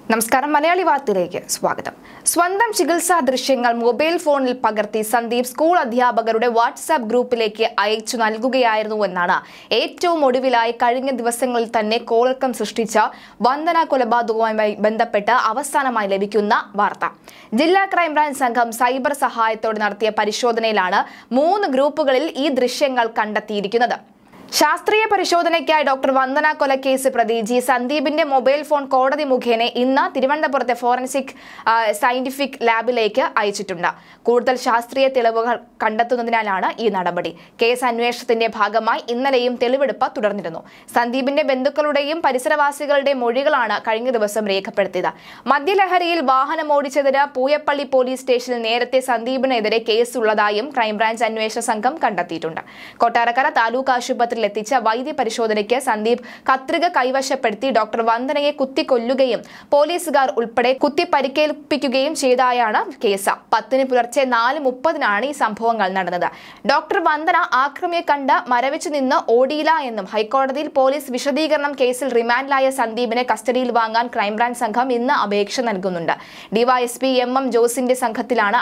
നമസ്കാരം മലയാളി വാർത്തയിലേക്ക് സ്വാഗതം. സ്വന്തം ചികിത്സാ ദൃശ്യങ്ങൾ മൊബൈൽ ഫോണിൽ പകർത്തി സന്ദീപ് സ്കൂൾ അധ്യാപകരുടെ വാട്സ്ആപ്പ് ഗ്രൂപ്പിലേക്ക് അയച്ചു നൽകുകയായിരുന്നുവെന്നാണ് ഏറ്റവും ഒടുവിലായി കഴിഞ്ഞ ദിവസങ്ങളിൽ തന്നെ കോളിളക്കം സൃഷ്ടിച്ച വന്ദന കൊലപാതകവുമായി ബന്ധപ്പെട്ട് അവസാനമായി ലഭിക്കുന്ന വാർത്ത. ജില്ലാ ക്രൈംബ്രാഞ്ച് സംഘം സൈബർ സഹായത്തോടെ നടത്തിയ പരിശോധനയിലാണ് 3 ഗ്രൂപ്പുകളിൽ ഈ ദൃശ്യങ്ങൾ കണ്ടെത്തിയിരിക്കുന്നത്. ശാസ്ത്രീയ പരിശോധനയ്ക്കായി ഡോക്ടർ വന്ദന കൊലക്കേസ് പ്രതി ജി സന്ദീപിന്റെ മൊബൈൽ ഫോൺ കോടതി മുഖേന ഇന്ന് തിരുവനന്തപുരത്തെ ഫോറൻസിക് സയന്റിഫിക് ലാബിലേക്ക് അയച്ചിട്ടുണ്ട്. കൂടുതൽ ശാസ്ത്രീയ തെളിവുകൾ കണ്ടെത്തുന്നതിനാലാണ് ഈ നടപടി. കേസ് അന്വേഷണത്തിന്റെ ഭാഗമായി ഇന്നലെയും തെളിവെടുപ്പ് തുടർന്നിരുന്നു. സന്ദീപിന്റെ ബന്ധുക്കളുടെയും പരിസരവാസികളുടെയും മൊഴികളാണ് കഴിഞ്ഞ ദിവസം രേഖപ്പെടുത്തിയത്. മദ്യലഹരിയിൽ വാഹനമോടിച്ചതിന് പൂയപ്പള്ളി പോലീസ് സ്റ്റേഷനിൽ നേരത്തെ സന്ദീപിനെതിരെ കേസുള്ളതായും ക്രൈംബ്രാഞ്ച് അന്വേഷണ സംഘം കണ്ടെത്തിയിട്ടുണ്ട്. കൊട്ടാരക്കര താലൂക്ക് ആശുപത്രി എത്തിച്ച വൈദ്യ പരിശോധനയ്ക്ക് സന്ദീപ് കത്രിക കൈവശപ്പെടുത്തി ഡോക്ടർ വന്ദനയെ കുത്തിക്കൊല്ലുകയും പോലീസുകാർ ഉൾപ്പെടെ കുത്തി പരിക്കേൽപ്പിക്കുകയും ചെയ്തതായാണ് കേസ്. 10 പുലർച്ചെ 4:30 ഈ സംഭവങ്ങൾ നടന്നത്. ഡോക്ടർ വന്ദന ആക്രമിയെ കണ്ട് മരവിച്ചു നിന്ന് ഓടിയില്ല എന്നും ഹൈക്കോടതിയിൽ പോലീസ് വിശദീകരണം. കേസിൽ റിമാൻഡിലായ സന്ദീപിനെ കസ്റ്റഡിയിൽ വാങ്ങാൻ ക്രൈംബ്രാഞ്ച് സംഘം ഇന്ന് അപേക്ഷ നൽകുന്നുണ്ട്. ഡിവൈഎസ്പി എം ജോസിന്റെ സംഘത്തിലാണ്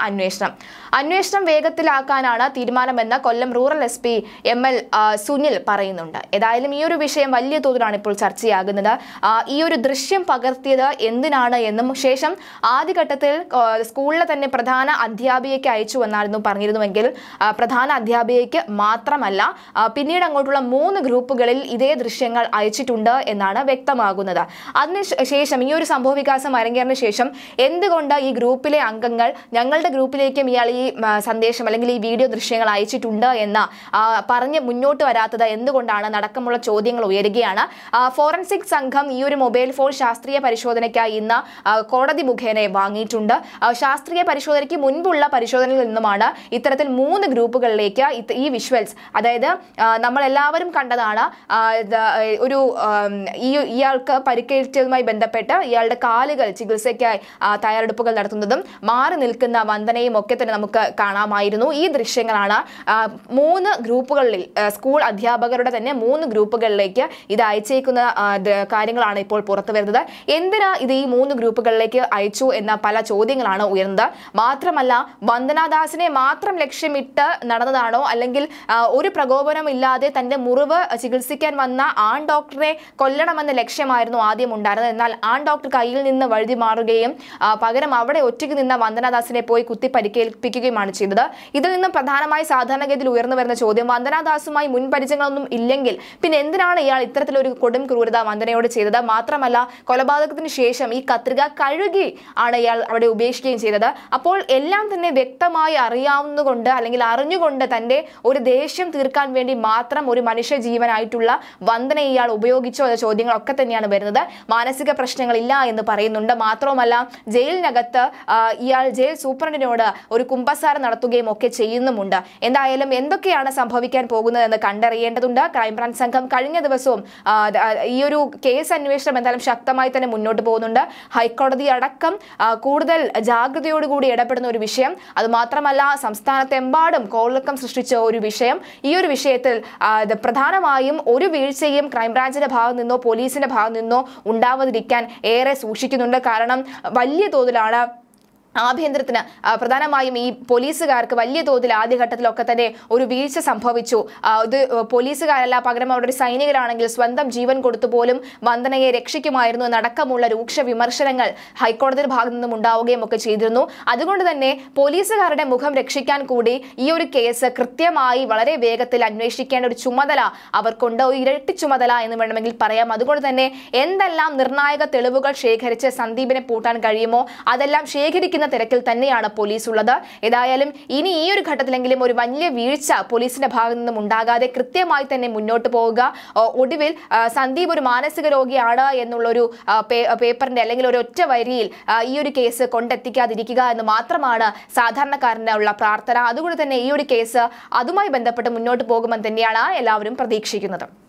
അന്വേഷണം വേഗത്തിലാക്കാനാണ് തീരുമാനമെന്ന് Kollam rural SP ML Sunil പറയുന്നുണ്ട്. ഏതായാലും ഈ ഒരു വിഷയം വലിയ തോതിലാണ് ഇപ്പോൾ ചർച്ചയാകുന്നത്. ഈ ഒരു ദൃശ്യം പകർത്തിയത് എന്തിനാണ് എന്നും ശേഷം ആദ്യഘട്ടത്തിൽ സ്കൂളിലെ തന്നെ പ്രധാന അധ്യാപികയ്ക്ക് അയച്ചു എന്നായിരുന്നു പറഞ്ഞിരുന്നുവെങ്കിൽ പ്രധാന അധ്യാപികയ്ക്ക് മാത്രമല്ല പിന്നീട് അങ്ങോട്ടുള്ള 3 ഗ്രൂപ്പുകളിൽ ഇതേ ദൃശ്യങ്ങൾ അയച്ചിട്ടുണ്ട് എന്നാണ് വ്യക്തമാകുന്നത്. അതിനുശേഷം ഈ ഒരു സംഭവ വികാസം അരങ്ങേറിന് ശേഷം എന്തുകൊണ്ട് ഈ ഗ്രൂപ്പിലെ അംഗങ്ങൾ ഞങ്ങളുടെ ഗ്രൂപ്പിലേക്കും ഇയാൾ ഈ സന്ദേശം അല്ലെങ്കിൽ ഈ വീഡിയോ ദൃശ്യങ്ങൾ അയച്ചിട്ടുണ്ട് എന്ന് പറഞ്ഞ് മുന്നോട്ട് വരാത്തത് എന്തുകൊണ്ടാണ് നടക്കമുള്ള ചോദ്യങ്ങൾ ഉയരുകയാണ്. ഫോറൻസിക് സംഘം ഈ ഒരു മൊബൈൽ ഫോൺ ശാസ്ത്രീയ പരിശോധനയ്ക്കായി ഇന്ന് കോടതി മുഖേന വാങ്ങിയിട്ടുണ്ട്. ശാസ്ത്രീയ പരിശോധനയ്ക്ക് മുൻപുള്ള പരിശോധനയിൽ നിന്നുമാണ് ഇത്തരത്തിൽ 3 ഗ്രൂപ്പുകളിലേക്ക് ഈ വിഷ്വൽസ്, അതായത് നമ്മളെല്ലാവരും കണ്ടതാണ് ഒരു ഇയാൾക്ക് പരിക്കേറ്റതുമായി ബന്ധപ്പെട്ട് ഇയാളുടെ കാലുകൾ ചികിത്സയ്ക്കായി തയ്യാറെടുപ്പുകൾ നടത്തുന്നതും മാറി നിൽക്കുന്ന വന്ദനയും ഒക്കെ തന്നെ നമുക്ക് കാണാമായിരുന്നു. ഈ ദൃശ്യങ്ങളാണ് 3 ഗ്രൂപ്പുകളിൽ സ്കൂൾ അധ്യാപകരുടെ തന്നെ 3 ഗ്രൂപ്പുകളിലേക്ക് ഇത് അയച്ചേക്കുന്ന കാര്യങ്ങളാണ് ഇപ്പോൾ പുറത്തു വരുന്നത്. എന്തിനാ ഇത് ഈ 3 ഗ്രൂപ്പുകളിലേക്ക് അയച്ചു എന്ന പല ചോദ്യങ്ങളാണ് ഉയർന്നത്. മാത്രമല്ല വന്ദനാദാസിനെ മാത്രം ലക്ഷ്യമിട്ട് നടന്നതാണോ, അല്ലെങ്കിൽ ഒരു പ്രകോപനമില്ലാതെ തന്റെ മുറിവ് ചികിത്സിക്കാൻ വന്ന ആൺ ഡോക്ടറെ കൊല്ലണമെന്ന ലക്ഷ്യമായിരുന്നു ആദ്യം ഉണ്ടായിരുന്നത്. എന്നാൽ ആൺ ഡോക്ടർ കയ്യിൽ നിന്ന് വഴുതി മാറുകയും പകരം അവിടെ ഒറ്റയ്ക്ക് നിന്ന വന്ദനാദാസിനെ പോയി കുത്തി പരിക്കേൽപ്പിക്കുകയുമാണ് ചെയ്തത്. ഇതിൽ നിന്നും പ്രധാനമായി സാധാരണഗതിയിൽ ഉയർന്നു വരുന്ന ചോദ്യം, വന്ദനാദാസുമായി മുൻപരിചയങ്ങളൊന്നും ഇല്ലെങ്കിൽ പിന്നെ എന്തിനാണ് ഇയാൾ ഇത്തരത്തിലൊരു കൊടും ക്രൂരത വന്ദനയോട് ചെയ്തത്? മാത്രമല്ല കൊലപാതകത്തിന് ശേഷം ഈ കത്രിക കഴുകി ആണ് ഇയാൾ അവിടെ ഉപേക്ഷിക്കുകയും ചെയ്തത്. അപ്പോൾ എല്ലാം തന്നെ വ്യക്തമായി അറിയാവുന്നതുകൊണ്ട് അല്ലെങ്കിൽ അറിഞ്ഞുകൊണ്ട് തന്റെ ഒരു ദേഷ്യം തീർക്കാൻ വേണ്ടി മാത്രം ഒരു മനുഷ്യ ജീവനായിട്ടുള്ള വന്ദന ഇയാൾ ഉപയോഗിച്ചോ എന്ന ചോദ്യങ്ങളൊക്കെ തന്നെയാണ് വരുന്നത്. മാനസിക പ്രശ്നങ്ങളില്ല എന്ന് പറയുന്നുണ്ട്. മാത്രവുമല്ല ജയിലിനകത്ത് ഇയാൾ ജയിൽ സൂപ്രണ്ടിനോട് ഒരു കുമ്പസാരം നടത്തുകയും ഒക്കെ ചെയ്യുന്നുമുണ്ട്. എന്തായാലും എന്തൊക്കെയാണ് സംഭവിക്കാൻ പോകുന്നത് എന്ന് കണ്ടറിയേണ്ടതുണ്ട്. ക്രൈംബ്രാഞ്ച് സംഘം കഴിഞ്ഞ ദിവസവും ഈ ഒരു കേസ് അന്വേഷണം എന്തായാലും ശക്തമായി തന്നെ മുന്നോട്ട് പോകുന്നുണ്ട്. ഹൈക്കോടതി അടക്കം കൂടുതൽ ജാഗ്രതയോടുകൂടി ഇടപെടുന്ന ഒരു വിഷയം. അതുമാത്രമല്ല സംസ്ഥാനത്തെമ്പാടും കോളിളക്കം സൃഷ്ടിച്ച ഒരു വിഷയം. ഈ ഒരു വിഷയത്തിൽ പ്രധാനമായും ഒരു വീഴ്ചയും ക്രൈംബ്രാഞ്ചിന്റെ ഭാഗത്ത് നിന്നോ പോലീസിന്റെ ഭാഗത്ത് നിന്നോ ഉണ്ടാവാതിരിക്കാൻ ഏറെ സൂക്ഷിക്കുന്നുണ്ട്. കാരണം വലിയ തോതിലാണ് ആഭ്യന്തരത്തിന് പ്രധാനമായും ഈ പോലീസുകാർക്ക് വലിയ തോതിൽ ആദ്യഘട്ടത്തിലൊക്കെ തന്നെ ഒരു വീഴ്ച സംഭവിച്ചു. ഇത് പോലീസുകാരല്ല, പകരം അവിടെ ഒരു സൈനികരാണെങ്കിൽ സ്വന്തം ജീവൻ കൊടുത്തു പോലും വന്ദനയെ രക്ഷിക്കുമായിരുന്നു എന്നടക്കമുള്ള രൂക്ഷ വിമർശനങ്ങൾ ഹൈക്കോടതിയുടെ ഭാഗത്തു നിന്നും ഉണ്ടാവുകയും ഒക്കെ ചെയ്തിരുന്നു. അതുകൊണ്ട് തന്നെ പോലീസുകാരുടെ മുഖം രക്ഷിക്കാൻ കൂടി ഈ ഒരു കേസ് കൃത്യമായി വളരെ വേഗത്തിൽ അന്വേഷിക്കേണ്ട ഒരു ചുമതല അവർക്കുണ്ട്. ഒരു ഇരട്ടി ചുമതല എന്ന് വേണമെങ്കിൽ പറയാം. അതുകൊണ്ട് തന്നെ എന്തെല്ലാം നിർണായക തെളിവുകൾ ശേഖരിച്ച് സന്ദീപിനെ പൂട്ടാൻ കഴിയുമോ അതെല്ലാം ശേഖരിക്കുന്ന തിരക്കിൽ തന്നെയാണ് പോലീസ് ഉള്ളത്. ഏതായാലും ഇനി ഈ ഒരു ഘട്ടത്തിലെങ്കിലും ഒരു വലിയ വീഴ്ച പോലീസിന്റെ ഭാഗത്തു നിന്നും ഉണ്ടാകാതെ കൃത്യമായി തന്നെ മുന്നോട്ട് പോവുക. ഒടുവിൽ സന്ദീപ് ഒരു മാനസിക രോഗിയാണ് എന്നുള്ളൊരു പേപ്പറിന്റെ അല്ലെങ്കിൽ ഒരു ഒറ്റ വരിയിൽ ഈ ഒരു കേസ് കൊണ്ടെത്തിക്കാതിരിക്കുക എന്ന് മാത്രമാണ് സാധാരണക്കാരനുള്ള പ്രാർത്ഥന. അതുകൊണ്ട് തന്നെ ഈ ഒരു കേസ് അതുമായി ബന്ധപ്പെട്ട് മുന്നോട്ട് പോകുമെന്ന് തന്നെയാണ് എല്ലാവരും പ്രതീക്ഷിക്കുന്നത്.